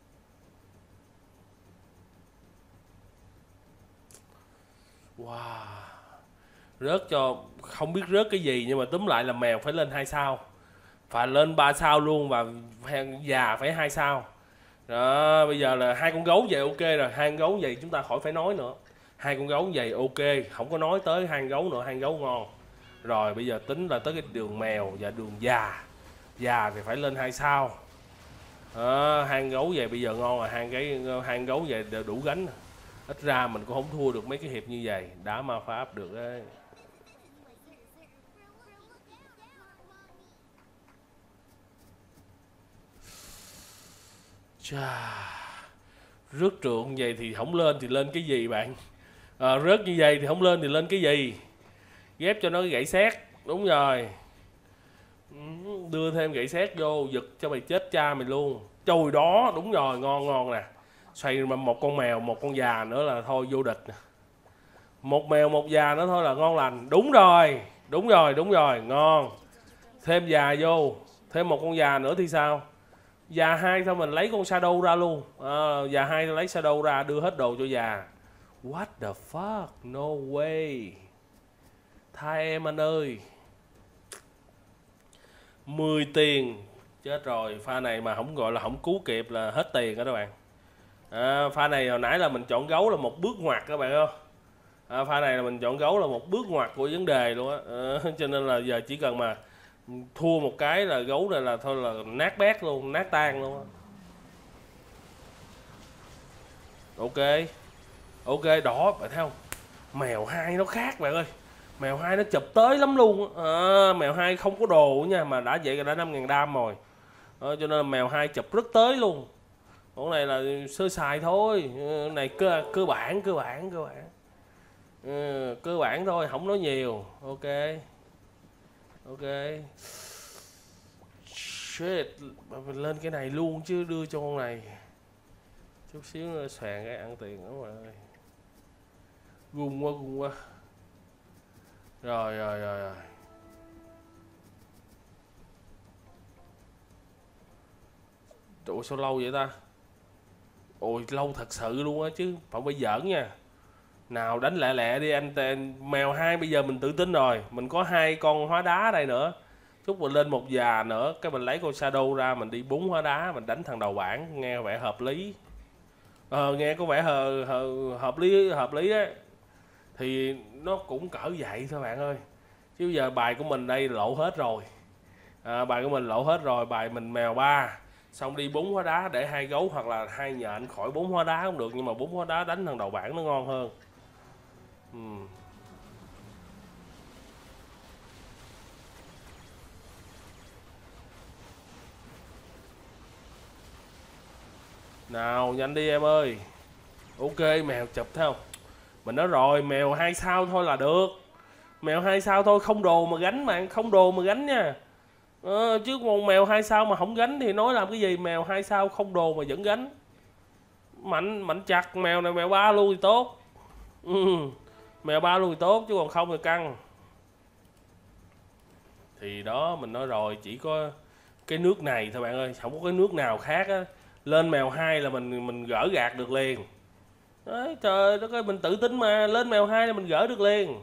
Wow, rớt cho không biết rớt cái gì, nhưng mà túm lại là mèo phải lên hai sao, phải lên ba sao luôn, và già phải hai sao. Đó, bây giờ là hai con gấu vậy ok rồi, hai con gấu vậy chúng ta khỏi phải nói nữa. Hai con gấu vậy ok, không có nói tới hai con gấu nữa, hai con gấu ngon. Rồi bây giờ tính là tới cái đường mèo và đường già. Già thì phải lên hai sao. Đó, hai con gấu vậy bây giờ ngon rồi, hai cái hai con gấu vậy đều đủ gánh. Ít ra mình cũng không thua được mấy cái hiệp như vậy, đã ma pháp được đấy. Chà, rớt trượng vậy thì không lên thì lên cái gì bạn? À, rớt như vậy thì không lên thì lên cái gì? Ghép cho nó cái gãy xét, đúng rồi. Đưa thêm gãy xét vô, giật cho mày chết cha mày luôn. Trời đó, đúng rồi, ngon ngon nè. Xoay một con mèo, một con già nữa là thôi vô địch nè. Một mèo một già nữa thôi là ngon lành. Đúng rồi, đúng rồi, đúng rồi, ngon. Thêm già vô, thêm một con già nữa thì sao? Già hai thôi mình lấy con Shadow ra luôn. À, già hai lấy Shadow ra, đưa hết đồ cho già. What the fuck, no way. Thay em anh ơi. Mười tiền. Chết rồi, pha này mà không gọi là không cứu kịp là hết tiền đó các bạn. À, pha này hồi nãy là mình chọn gấu là một bước ngoặt các bạn không? À, pha này là mình chọn gấu là một bước ngoặt của vấn đề luôn á. À, cho nên là giờ chỉ cần mà thua một cái là gấu này là thôi là nát bét luôn, nát tan luôn á. Ok, ok đó, bạn thấy không? Mèo hai nó khác bạn ơi. Mèo hai nó chụp tới lắm luôn. À, mèo hai không có đồ nha, mà đã vậy là đã năm ngàn đam rồi. À, cho nên là mèo hai chụp rất tới luôn. Con này là sơ sài thôi, này cơ cơ bản cơ bản cơ bản. Ừ, cơ bản thôi, không nói nhiều. Ok, ok. Shit, lên cái này luôn chứ, đưa cho con này chút xíu nữa xoèn cái ăn tiền đó mà. Gung quá gung quá. Rồi rồi rồi rồi. Ủa sao lâu vậy ta? Ôi lâu thật sự luôn á chứ, không phải giỡn nha. Nào đánh lẹ lẹ đi anh, anh mèo hai bây giờ mình tự tin rồi, mình có hai con hóa đá đây nữa. Chút mình lên một già nữa, cái mình lấy con Shadow ra, mình đi bốn hóa đá, mình đánh thằng đầu bảng, nghe vẻ hợp lý. Ờ nghe có vẻ hợp, hợp, hợp lý hợp lý đấy. Thì nó cũng cỡ vậy thôi bạn ơi. Chứ giờ bài của mình đây lộ hết rồi. À, bài của mình lộ hết rồi, bài mình mèo ba, xong đi bốn hóa đá để hai gấu hoặc là hai nhện khỏi bốn hóa đá cũng được, nhưng mà bốn hóa đá đánh thằng đầu bảng nó ngon hơn. Ừ. Nào nhanh đi em ơi. Ok, mèo chụp thấy không? Mình nói rồi, mèo hai sao thôi là được. Mèo hai sao thôi, không đồ mà gánh bạn, không đồ mà gánh nha. Ờ, chứ còn mèo hai sao mà không gánh thì nói làm cái gì, mèo hai sao không đồ mà vẫn gánh. Mạnh mạnh chặt, mèo này mèo ba luôn thì tốt. Ừ. Mèo ba luôn thì tốt, chứ còn không thì căng. Thì đó mình nói rồi, chỉ có cái nước này thôi bạn ơi, không có cái nước nào khác á. Lên mèo hai là mình mình gỡ gạt được liền. Đấy, trời đất ơi, mình tự tin mà, lên mèo hai là mình gỡ được liền.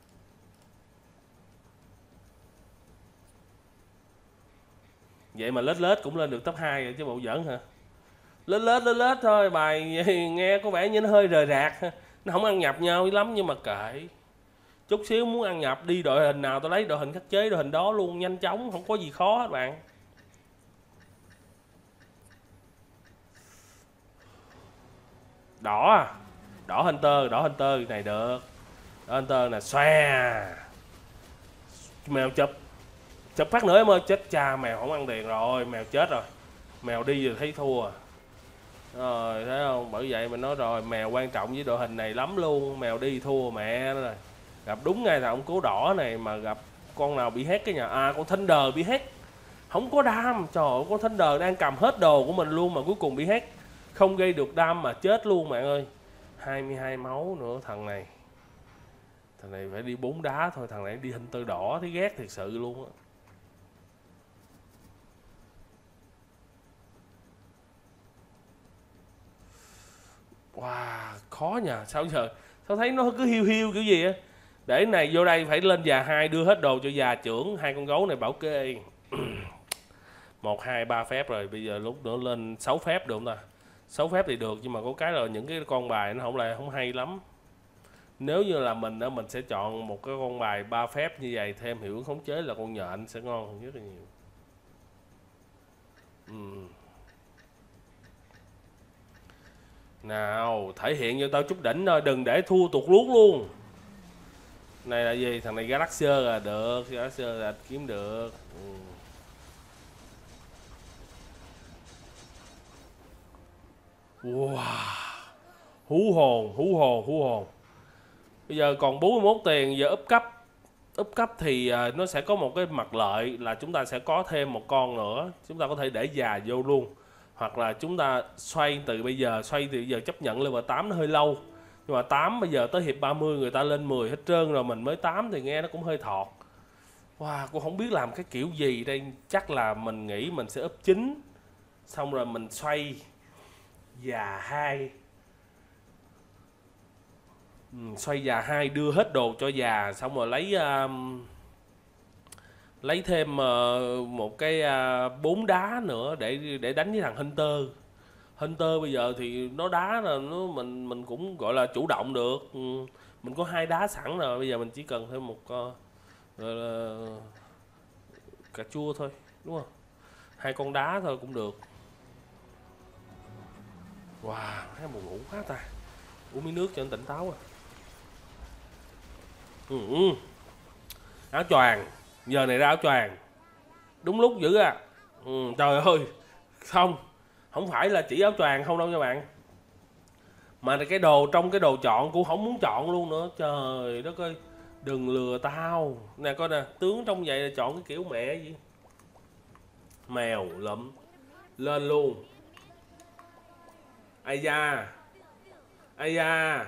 Vậy mà lết lết cũng lên được top hai rồi chứ bộ giỡn hả? Lết lết lết lết thôi, bài nghe có vẻ như nó hơi rời rạc, nó không ăn nhập nhau lắm nhưng mà kệ. Chút xíu muốn ăn nhập đi đội hình nào tôi lấy đội hình khắc chế đội hình đó luôn, nhanh chóng, không có gì khó hết bạn. Đỏ à? Đỏ Hunter, đỏ Hunter này được. Đỏ Hunter nè, xoe. Mèo chụp. Chụp phát nữa em ơi, chết cha, mèo không ăn tiền rồi, mèo chết rồi. Mèo đi rồi thấy thua. Rồi thấy không, bởi vậy mình nói rồi, mèo quan trọng với đội hình này lắm luôn, mèo đi thua mẹ nó rồi. Gặp đúng ngay thằng ông cố đỏ này mà gặp con nào bị hack cái nhà, à con Thunder bị hack. Không có đam, trời ơi, con Thunder đang cầm hết đồ của mình luôn mà cuối cùng bị hack. Không gây được đam mà chết luôn bạn ơi. hai mươi hai máu nữa thằng này. Thằng này phải đi bốn đá thôi, thằng này đi Hunter đỏ thấy ghét thiệt sự luôn á. Wow, khó nha, sao giờ sao thấy nó cứ hiu hiu kiểu gì á. Để này vô đây phải lên già hai đưa hết đồ cho già trưởng, hai con gấu này bảo kê. Một hai ba phép rồi, bây giờ lúc nữa lên sáu phép được không ta? Sáu phép thì được, nhưng mà có cái là những cái con bài nó không là không hay lắm. Nếu như là mình đó, mình sẽ chọn một cái con bài ba phép như vậy, thêm hiệu ứng khống chế là con nhện sẽ ngon hơn rất là nhiều. Ừ. Nào, thể hiện cho tao chút đỉnh thôi, đừng để thua tụt luốt luôn. Này là gì? Thằng này Galaxy là được, Galaxy là kiếm được. Ừ. Wow. Hú hồn, hú hồn, hú hồn. Bây giờ còn bốn mươi mốt tiền, giờ up cấp. Up cấp thì nó sẽ có một cái mặt lợi là chúng ta sẽ có thêm một con nữa, chúng ta có thể để già vô luôn. Hoặc là chúng ta xoay từ bây giờ, xoay từ bây giờ chấp nhận level tám nó hơi lâu. Nhưng mà tám bây giờ tới hiệp ba mươi người ta lên mười hết trơn rồi, mình mới tám thì nghe nó cũng hơi thọt. Wow, cô không biết làm cái kiểu gì đây, chắc là mình nghĩ mình sẽ up chín. Xong rồi mình xoay già hai. Ừ, xoay già hai đưa hết đồ cho già, xong rồi lấy um, lấy thêm uh, một cái uh, bốn đá nữa để để đánh với thằng Hunter. Hunter bây giờ thì nó đá là nó mình mình cũng gọi là chủ động được. Ừ, mình có hai đá sẵn rồi, bây giờ mình chỉ cần thêm một uh, gọi là cà chua thôi, đúng không? Hai con đá thôi cũng được. Wow, thấy buồn ngủ quá ta. Uống miếng nước cho anh tỉnh táo à. Ừ, ừ. Áo choàng, giờ này ra áo choàng đúng lúc dữ à. Ừ, trời ơi, không không phải là chỉ áo choàng không đâu nha bạn, mà cái đồ trong cái đồ chọn cũng không muốn chọn luôn nữa. Trời đất ơi, đừng lừa tao nè, coi nè, tướng trong vậy là chọn cái kiểu mẹ gì, mèo lụm lên luôn. Ai da, ai da,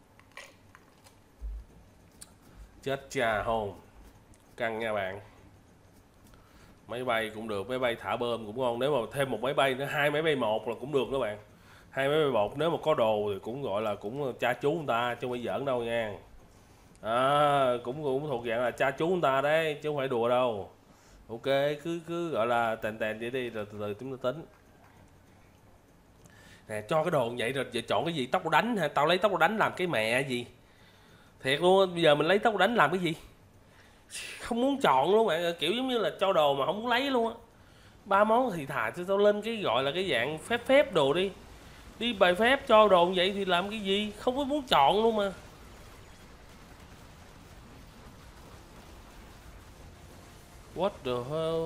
chết cha hồn, căng nha bạn. Máy bay cũng được, máy bay thả bơm cũng ngon, nếu mà thêm một máy bay nữa, hai máy bay một là cũng được các bạn. Hai máy bay một nếu mà có đồ thì cũng gọi là cũng cha chú người ta chứ không phải giỡn đâu nha. À, cũng cũng thuộc dạng là cha chú người ta đấy chứ không phải đùa đâu. Ok, cứ cứ gọi là tèn tèn vậy đi rồi từ từ chúng ta tính. Nè, cho cái đồ vậy rồi vậy chọn cái gì, tóc đánh hả? Tao lấy tóc đánh làm cái mẹ gì. Thiệt luôn á, bây giờ mình lấy tốc đánh làm cái gì? Không muốn chọn luôn bạn, kiểu giống như là cho đồ mà không muốn lấy luôn á. Ba món thì thà cho tao lên cái gọi là cái dạng phép phép đồ đi. Đi bài phép cho đồ như vậy thì làm cái gì? Không có muốn chọn luôn mà. What the hell?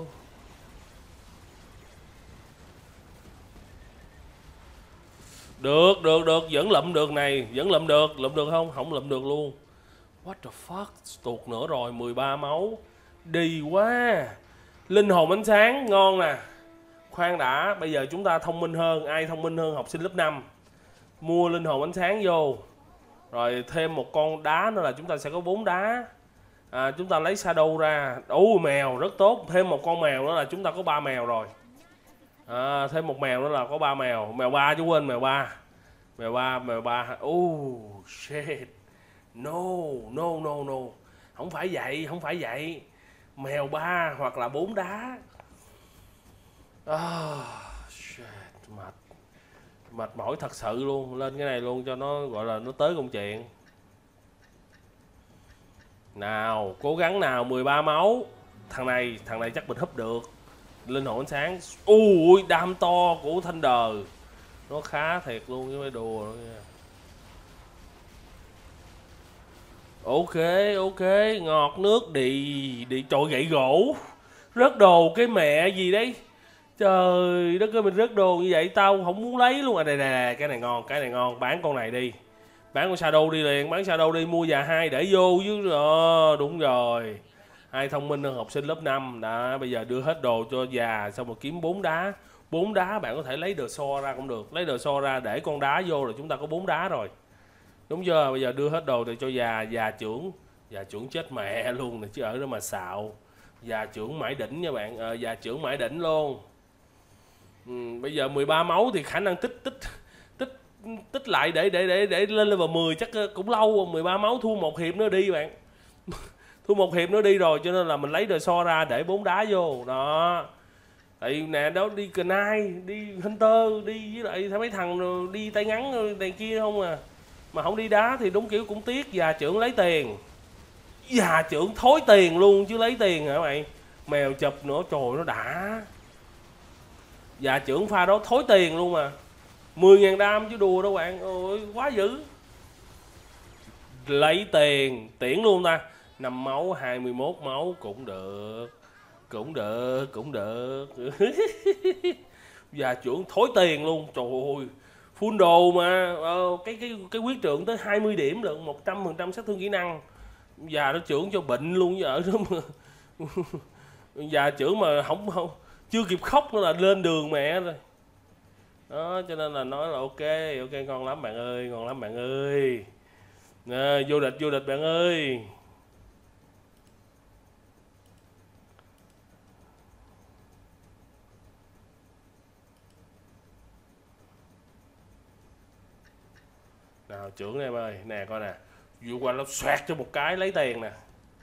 Được, được, được, vẫn lụm được này, vẫn lụm được, lụm được không? Không lụm được luôn. What the fuck, tuột nữa rồi, mười ba máu. Đi quá. Linh hồn ánh sáng, ngon nè. Khoan đã, bây giờ chúng ta thông minh hơn, ai thông minh hơn học sinh lớp năm. Mua linh hồn ánh sáng vô. Rồi thêm một con đá nữa là chúng ta sẽ có bốn đá. À, chúng ta lấy shadow ra. Ủa mèo, rất tốt, thêm một con mèo nữa là chúng ta có ba mèo rồi. À, thêm một mèo nữa là có ba mèo, mèo ba chứ quên mèo ba. Mèo ba, mèo ba. Oh shit. No, no, no, no. Không phải vậy, không phải vậy. Mèo ba hoặc là bốn đá. Oh, shit, mệt. Mệt mỏi thật sự luôn. Lên cái này luôn cho nó gọi là nó tới công chuyện. Nào, cố gắng nào, mười ba máu. Thằng này, thằng này chắc mình húp được. Linh hồn ánh sáng. Ui, đam to của Thunder. Nó khá thiệt luôn chứ mấy đùa nữa nha. Ok, ok, ngọt nước đi, đi trội gậy gỗ. Rớt đồ cái mẹ gì đấy. Trời đất ơi, mình rớt đồ như vậy tao không muốn lấy luôn. À đây nè, cái này ngon, cái này ngon, bán con này đi. Bán con Shadow đi liền, bán Shadow đi, mua già hai để vô chứ. Ờ, đúng rồi. Ai thông minh hơn học sinh lớp năm. Đó, bây giờ đưa hết đồ cho già xong rồi kiếm bốn đá. Bốn đá bạn có thể lấy đồ so ra cũng được. Lấy đồ so ra để con đá vô rồi chúng ta có bốn đá rồi. Đúng chưa? Bây giờ đưa hết đồ để cho già, già trưởng. Già trưởng chết mẹ luôn nè chứ ở đó mà xạo. Già trưởng mãi đỉnh nha bạn, à, già trưởng mãi đỉnh luôn. Ừ, bây giờ mười ba máu thì khả năng tích tích tích tích lại để để để để lên level mười chắc cũng lâu. Mười ba máu thua một hiệp nữa đi bạn. Thua một hiệp nữa đi rồi cho nên là mình lấy đồ so ra để bốn đá vô đó. Tại nè đó đi Knight, đi Hunter, đi với lại mấy thằng đi tay ngắn này kia không à. Mà không đi đá thì đúng kiểu cũng tiếc. Già trưởng lấy tiền. Già trưởng thối tiền luôn chứ lấy tiền hả mày. Mèo chụp nữa, trời nó đã. Già trưởng pha đó thối tiền luôn mà. Mười ngàn đam chứ đùa đâu bạn. Ôi quá dữ. Lấy tiền, tiễn luôn ta. Năm máu, hai mươi mốt máu cũng được. Cũng được, cũng được. Già trưởng thối tiền luôn, trời ơi. Full đồ mà, ờ, cái cái cái quyết trượng tới hai mươi điểm lận, một trăm phần trăm sát thương kỹ năng. Già nó trưởng cho bệnh luôn chứ ở đó mà. Già trưởng mà không không chưa kịp khóc nữa là lên đường mẹ rồi. Đó cho nên là nói là ok, ok ngon lắm bạn ơi, ngon lắm bạn ơi. À, vô địch vô địch bạn ơi. Nào trưởng em ơi, nè coi nè. Vừa qua nó xoẹt cho một cái lấy tiền nè.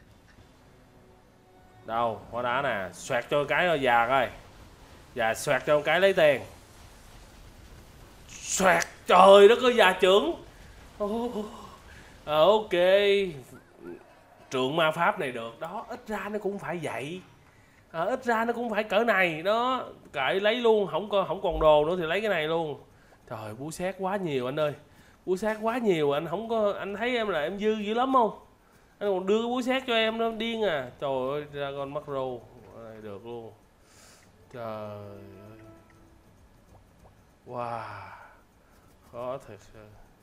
Đâu, hóa đá nè, xoẹt cho cái thôi già coi. Già xoẹt cho một cái lấy tiền. Xoẹt, trời đất ơi già trưởng. Oh, ok. Trượng ma pháp này được, đó, ít ra nó cũng phải vậy. À, ít ra nó cũng phải cỡ này đó. Kệ lấy luôn, không có không còn đồ nữa thì lấy cái này luôn. Trời, búa xét quá nhiều anh ơi. Búa xét quá nhiều, anh không có anh thấy em là em dư dữ lắm không? Anh còn đưa cái búa xét cho em nó điên à. Trời ơi, ra con macro được luôn. Trời ơi. Wow. Khó thật sự.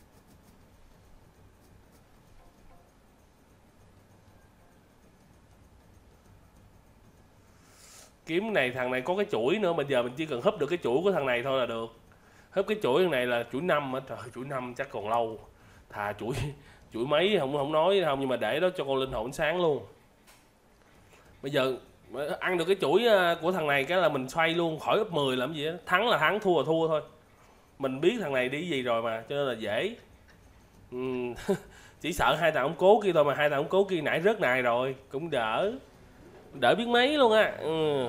Kiếm này thằng này có cái chuỗi nữa, bây giờ mình chỉ cần húp được cái chuỗi của thằng này thôi là được. Húp cái chuỗi thằng này là chuỗi năm á, trời chuỗi năm chắc còn lâu. Thà chuỗi chuỗi mấy không không nói không, nhưng mà để đó cho con linh hồn ánh sáng luôn. Bây giờ ăn được cái chuỗi của thằng này cái là mình xoay luôn, khỏi úp mười làm gì á, thắng là thắng, thua là thua thôi. Mình biết thằng này đi gì rồi mà, cho nên là dễ. Uhm, chỉ sợ hai thằng ông cố kia thôi, mà hai thằng ông cố kia nãy rớt này rồi, cũng đỡ. Đỡ biết mấy luôn á. Ừ.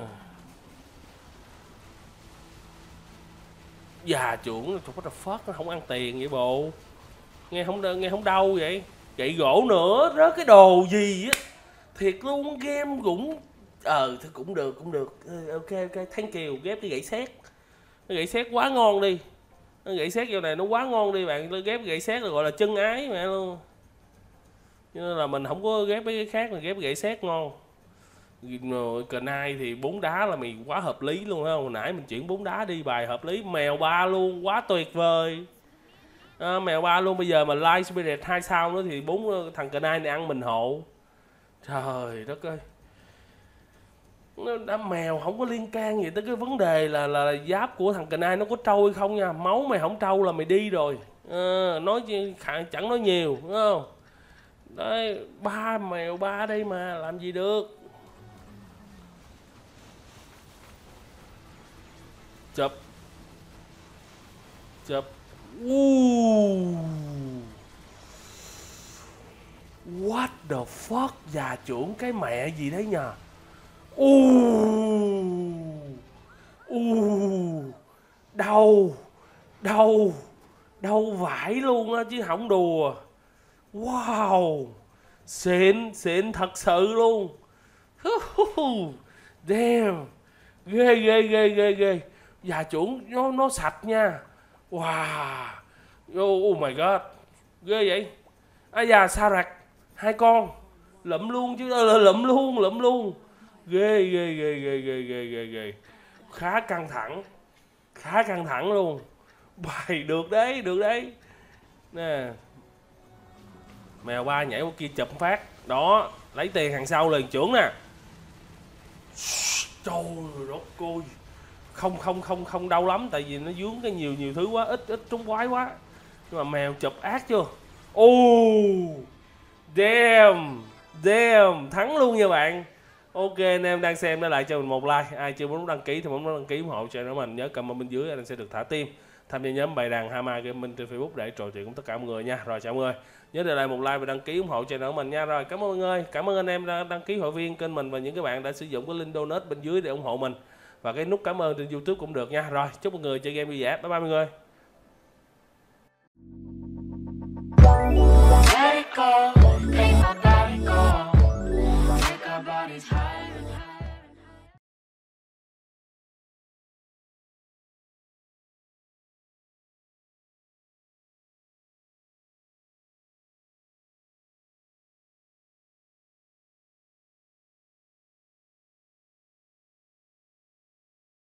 Già trưởng, what the fuck, nó không ăn tiền vậy bộ. Nghe không nghe không đau vậy. gậy gỗ nữa, rớt cái đồ gì á. Thiệt luôn, game cũng ờ thì cũng được cũng được. Ok ok, thank you. Ghép cái gậy sét, cái gậy sét quá ngon đi, cái gậy sét vô này nó quá ngon đi bạn. Ghép gậy sét là gọi là chân ái mẹ luôn, cho nên là mình không có ghép mấy cái khác, mình ghép gậy sét ngon. Rồi Knight thì bốn đá là mày quá hợp lý luôn không? Hồi nãy mình chuyển bốn đá đi bài hợp lý. Mèo ba luôn, quá tuyệt vời. À, mèo ba luôn. Bây giờ mà Light Spirit hai sao nữa thì bốn thằng Knight này ăn mình hộ. Trời đất ơi, đã mèo không có liên can gì tới cái vấn đề là là giáp của thằng Knight nó có trâu hay không nha. Máu mày không trâu là mày đi rồi. À, nói chẳng nói nhiều đúng không? Đấy, ba mèo ba đây mà làm gì được. Chụp chụp. uh. What the fuck, già trưởng cái mẹ gì đấy nhờ. uh. uh. Đau đau đau vãi luôn á chứ không đùa. Wow, xịn xịn thật sự luôn. Damn, ghê ghê ghê ghê ghê. Già trưởng nó nó sạch nha. Wow, oh my god, ghê vậy. À già sa rạc hai con lụm luôn chứ, lụm luôn lụm luôn. Ghê ghê ghê ghê ghê ghê ghê ghê. Khá căng thẳng, khá căng thẳng luôn. Bài được đấy, được đấy nè. Mèo ba nhảy qua kia chụp phát đó, lấy tiền hàng sau liền trưởng nè. Trời đất ơi, không không không không đau lắm tại vì nó dướng cái nhiều nhiều thứ quá, ít ít trúng quái quá. Nhưng mà mèo chụp ác chưa. Oh damn damn, thắng luôn nha bạn. Ok, anh em đang xem để lại cho mình một like. Ai chưa muốn đăng ký thì muốn đăng ký ủng hộ channel mình, nhớ comment bên dưới anh sẽ được thả tim. Tham gia nhóm bài đàn Hama Gaming trên Facebook để trò chuyện cùng tất cả mọi người nha. Rồi chào mọi người, nhớ để lại một like và đăng ký ủng hộ channel của mình nha. Rồi cảm ơn mọi người, cảm ơn anh em đã đăng ký hội viên kênh mình và những các bạn đã sử dụng cái link donate bên dưới để ủng hộ mình, và cái nút cảm ơn trên YouTube cũng được nha. Rồi chúc mọi người chơi game vui vẻ, bye bye mọi người.